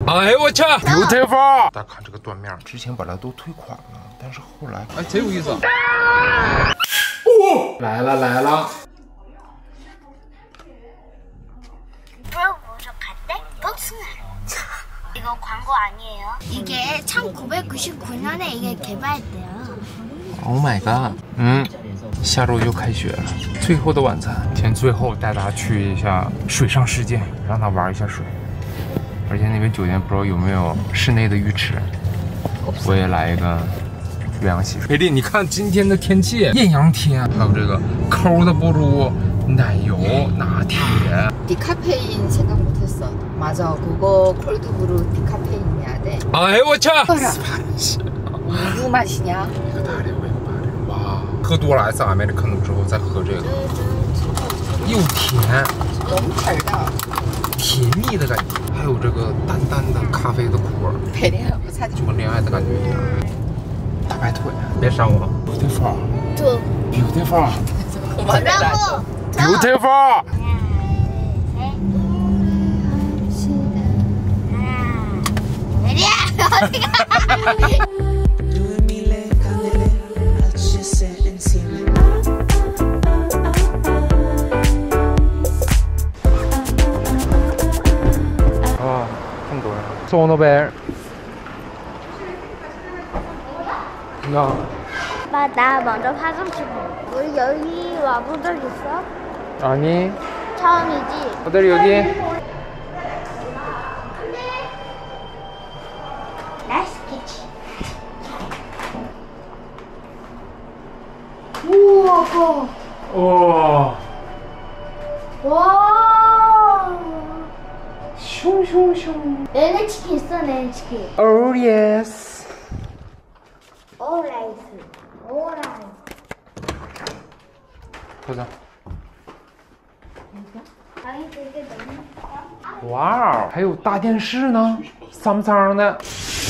哎呦我去 ，beautiful！ 大家看这个缎面，之前本来都退款了，但是后来， 哎，贼有意思。哦， 来了来了。 이거 광고 아니에요? 이게 1999년에 이게 개발했대요. Oh my god！ 下周就开学了，最后的晚餐，先最后带大家去一下水上世界，让他玩一下水。而且那边酒店不知道有没有室内的浴池，我也来一个岳阳洗水。佩丽，你看今天的天气，艳阳天，还有这个抠的不如奶油拿铁。 디카페인 생각 못했어. 맞아. 그거 콜드브루 디카페인이야 돼. 아이 워차. 무슨 맛이냐? 哇，喝多了 S Americano 之后再喝这个，又甜，甜蜜的感觉，还有这个淡淡的咖啡的苦味，就跟恋爱的感觉一样。大白腿，别闪我 ，beautiful，beautiful，beautiful。 와, 한도야. 소노벨. 나. 아빠 나 먼저 화장실 가. 우리 여기 와본 적 있어? 아니. 처음이지? 어디 여기? 나이스 캐치. 우와. 우와. 와. 슝슝슝. NHK 있어, NHK. Oh yes. 오라이스. 오라이스. 보자. 방이 되게 너무. 哇，还有大电视呢，Samsung的。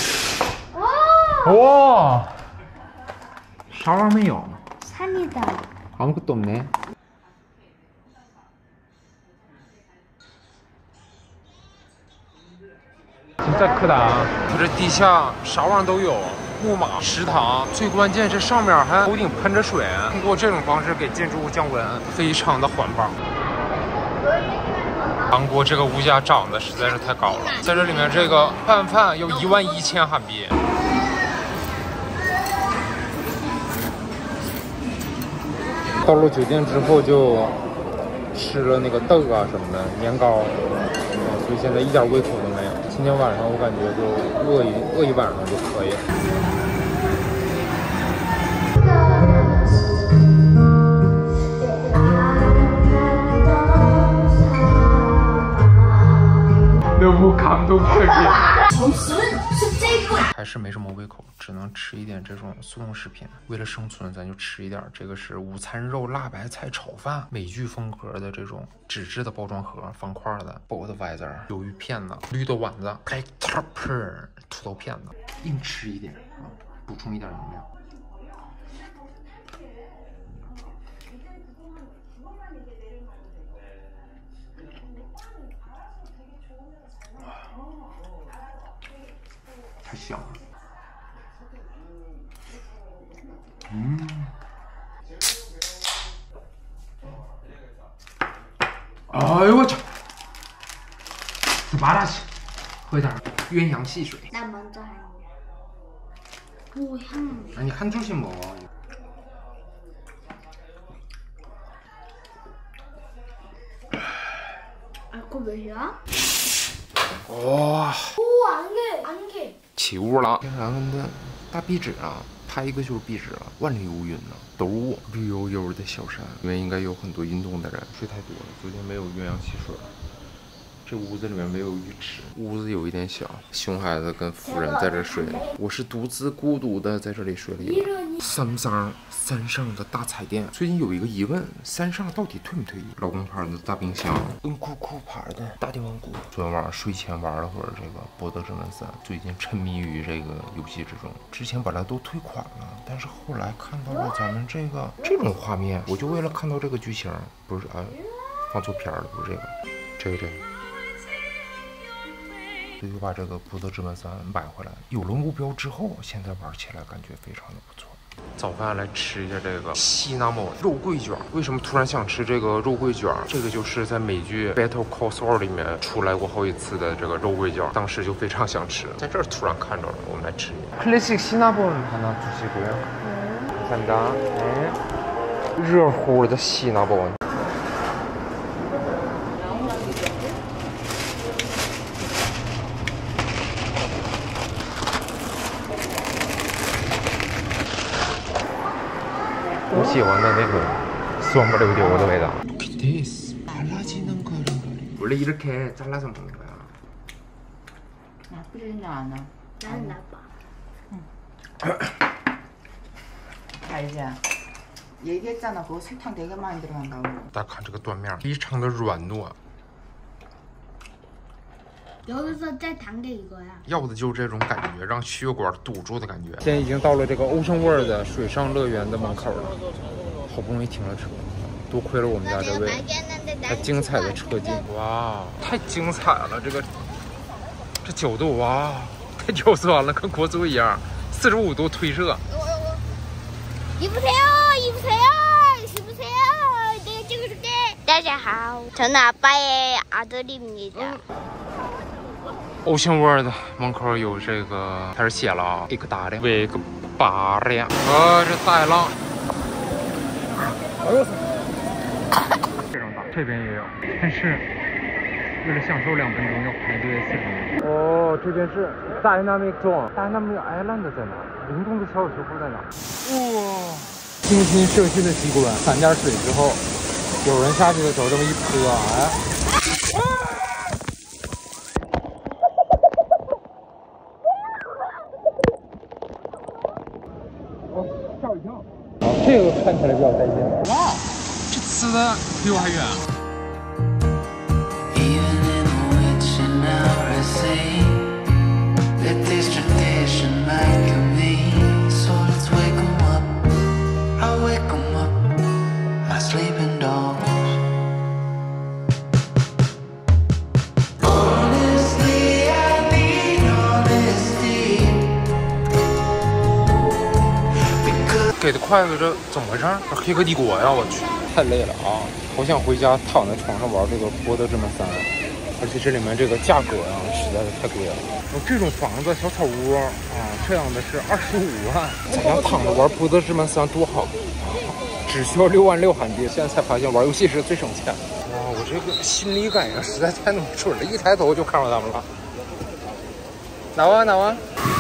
와. 와.啥玩意没有？ 산이다. 아무것도 없네. 진짜 크다. 这地下啥玩意都有，木马、食堂，最关键这上面还头顶喷着水，通过这种方式给建筑物降温，非常的环保。韩国这个物价涨得实在是太高了，在这里面这个拌饭要11000韩币。 到了酒店之后就吃了那个豆啊什么的年糕，所以现在一点胃口都没有。今天晚上我感觉就饿一晚上就可以了。너무 감동적이야. 还是没什么胃口，只能吃一点这种速冻食品。为了生存，咱就吃一点。这个是午餐肉辣白菜炒饭，美剧风格的这种纸质的包装盒，方块的 Budweiser 鱿鱼片子、绿豆丸子、开 Tupper 土豆片子，硬吃一点啊，补充一点能量。太香了。 哎呦我操！스바라시，喝点鸳鸯戏水。 나 먼저 할래. 오 향. 아니 한 줄씩 먹어. 알코올 몇이야? 와. 오 안개 안개. 起雾了。天然的大壁纸啊，拍一个就是壁纸了，万里无云呢，都是雾，绿油油的小山，里面应该有很多运动的人。睡太多了，昨天没有鸳鸯戏水。这屋子里面没有浴池，屋子有一点小，熊孩子跟夫人在这睡，我是独自孤独的在这里睡了一晚。山上的大彩电，最近有一个疑问，山上到底退没退役？老公牌的大冰箱，酷牌的大电玩锅。昨天晚上睡前玩了会儿这个《博德之门3》，最近沉迷于这个游戏之中。之前本来都退款了，但是后来看到了咱们这种画面，我就为了看到这个剧情，不是放错片了，不是这个。 所以就把这个博德之门3买回来。有了目标之后，现在玩起来感觉非常的不错。早饭来吃一下这个西纳莫肉桂卷。为什么突然想吃这个肉桂卷？这个就是在美剧《Better Call Saul》里面出来过好几次的这个肉桂卷，当时就非常想吃，在这儿突然看着了，我们来吃一下。클래식 시나몬 하나 주시고요. 감사합니다. 네. 热乎的西纳몬.我喜欢的那个酸不溜丢的味道。This 발라지는 거를 원래 이렇게 잘라서 먹는 거야. 그러냐 안 와? 나는 나빠. 알지? 얘기했잖아. 그거 설탕 되게 많이 들어간다고. 大家看这个断面，非常的软糯。 여기서 짤 단계 이거야. 要的就是这种感觉，让血管堵住的感觉。现在已经到了这个 Ocean World 的水上乐园的门口了，好不容易停了车，多亏了我们家这位还精彩的车技。哇，太精彩了！这角度哇，太刁钻了，跟国足一样，45度推射。 이보세요, 이보세요, 이보세요. 내가 찍어줄게. 大家好, 저는 아빠의 아들입니다. Ocean World 门口有这个，它是写了啊 ，Victoria，这大浪，哎呦，非常大，这边也有，但是为了享受2分钟要排队4分钟。哦，这边是 Dynamic Zone，Dynamic Island 在哪？灵动的小水库在哪？哇，精心设计的机关，3点水之后，有人下去的时候这么一泼，哎。 吓我一跳！啊，这个看起来比较带劲。哇，这呲的比我还远。给的筷子这怎么回事？这黑客帝国呀！我去，太累了啊！好想回家躺在床上玩这个《博德之门3》，而且这里面这个价格啊实在是太贵了。这种房子小草屋啊，这样的是25万。咱家躺着玩《博德之门3》多好啊！只需要6万6韩币。现在才发现玩游戏是最省钱。哇，我这个心理感应实在太准了，一抬头就看到他们了。나와 나와。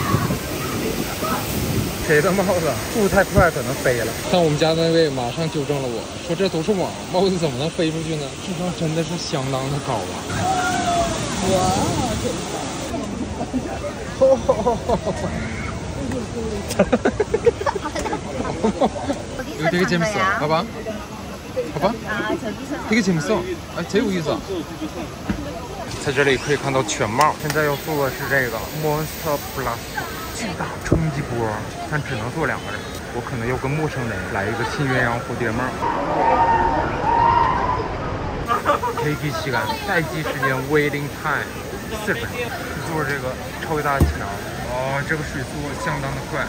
谁的帽子速度太快，可能飞了。但我们家那位马上纠正了我，说这都是网，帽子怎么能飞出去呢？智商真的是相当的高啊！哇，되게 재밌어. 봐봐. 봐봐. 되게 재밌어. 아, 贼有意思。在这里可以看到全帽。现在要做的是这个 Monster Plus。 巨大冲击波，但只能坐2个人。我可能要跟陌生人来一个新鸳鸯蝴蝶帽。대기 시간待机时间 waiting time 4分钟。坐这个超级大的桥，哦，这个水速相当的快。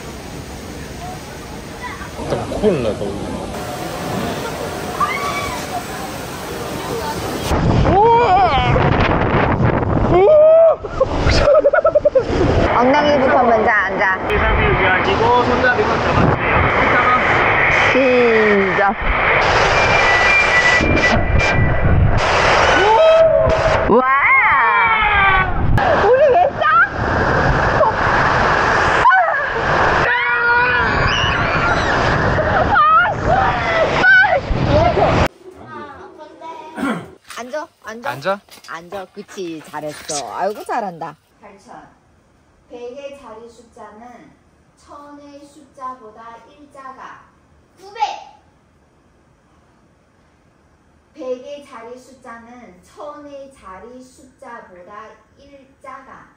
等困了都。 엉덩이부터 먼저 앉아. 시작. 와! 우리 왜 싸? 앉아. 앉아. 그치, 잘했어. 아이고 잘한다. 8,000. 100의 자리 숫자는 1000의 숫자보다 일자가 900. 100의 자리 숫자는 1000의 자리 숫자보다 일자가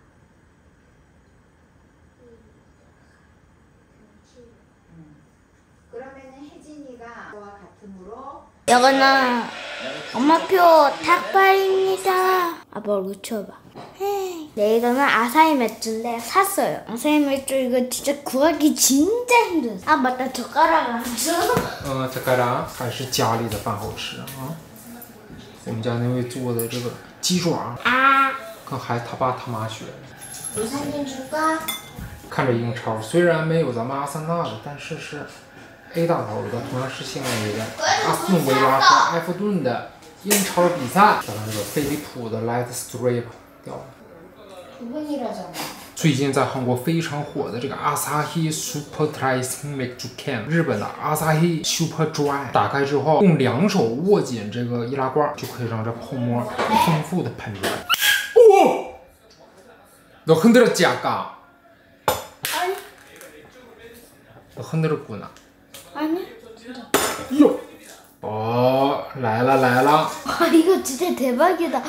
그러면은 혜진이가 와 같으므로 이거는 엄마표 닭발입니다. 아빠 얼굴 쳐봐. 헤이. 네, 이거는 아사히 맥주인데 샀어요. 아사히 맥주 이거 진짜 구하기 진짜 힘들어. 아 맞다, 젓가락 안 줘. 젓가락还是家里的饭好吃啊。我们家那位做的这个鸡爪啊， 跟他爸他妈学的。 우산님 줄까? 看着英超，虽然没有咱们阿森纳的，但是是 A 大头的，同样是现在这个阿斯顿维拉和埃弗顿的英超比赛。咱们这个飞利浦的 Light Strip 掉了。 2분이라잖아. 最近在韩国非常火的这个 Asahi Super Dry 맥주 Can， 日本的 Asahi Super Dry， 打开之后用2手握紧这个易拉罐，就可以让这泡沫丰富的喷出来。哦，너 흔들었지아까？ 아니. 너 흔들었구나. 아니. 요.来了。 아 이거 진짜 대박이다.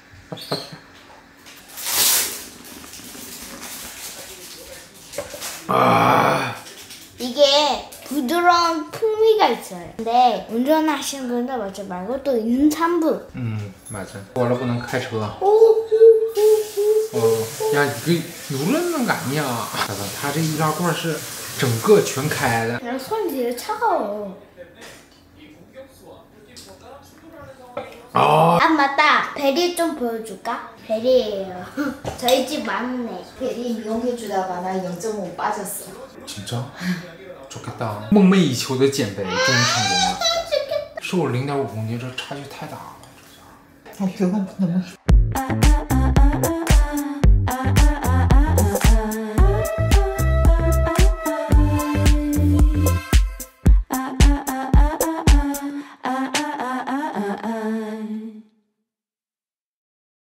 아. 이게 부드러운 풍미가 있어요. 근데 운전하시는 분들 맞죠? 말고 또 임산부. 맞아. 我了不能开车. 야, 이거 누르는 거 아니야. 它这易拉罐是整个全开的. 그냥 손 되게 차가워. 아 맞다. 베리 좀 보여줄까? 베리예요. 저희 집 막내. 베리 미용해주다가 나 0.5 빠졌어. 진짜? 좋겠다. 梦寐以求的减肥终于成功了. 瘦了0.5公斤，这差距太大了. 아, 배가 너무.